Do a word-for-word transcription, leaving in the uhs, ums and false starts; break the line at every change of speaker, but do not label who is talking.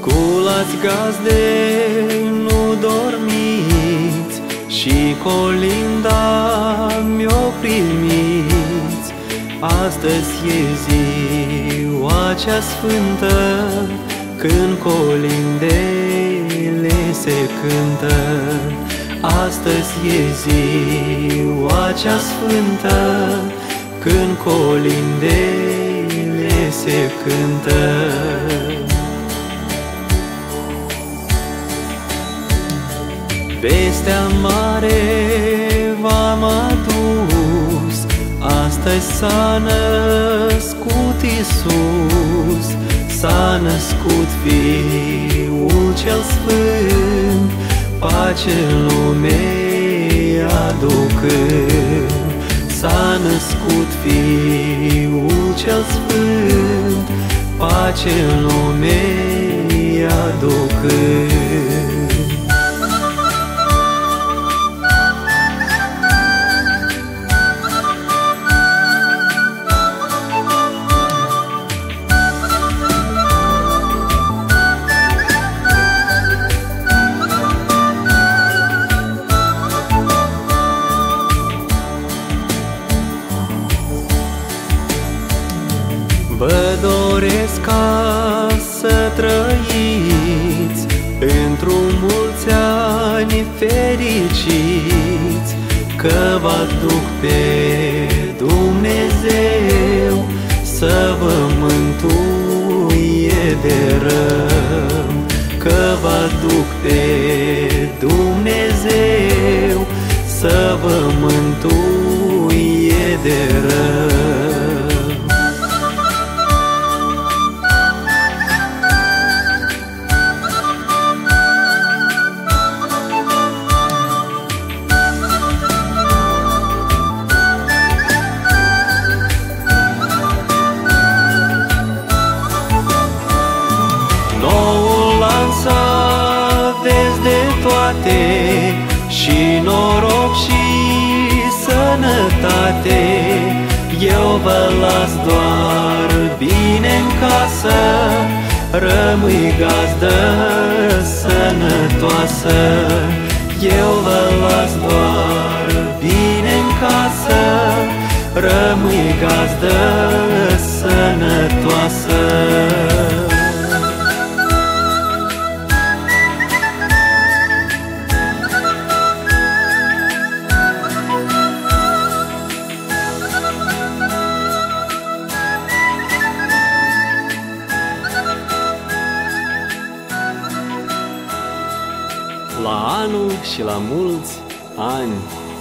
Sculați gazde, nu dormiți, și colinda mi-o primiți. Astăzi e ziua cea sfântă, când colindele se cântă. Astăzi e ziua cea sfântă, când colindele se cântă. Vestea mare v-am adus, astăzi s-a născut Iisus. S-a născut Fiul cel Sfânt, pace în lume aducând. S-a născut Fiul cel Sfânt, pace în lume aducând. Vă doresc ca să trăiți într-un mulți ani fericiți, că vă duc pe Dumnezeu să vă mântuie de rău. Că vă duc pe Dumnezeu să vă mântuie de rău. Și noroc și sănătate, eu vă las doar bine în casă. Rămâi gazdă sănătoasă, eu vă las doar bine în casă. Rămâi gazdă sănătoasă. La anul și la mulți ani!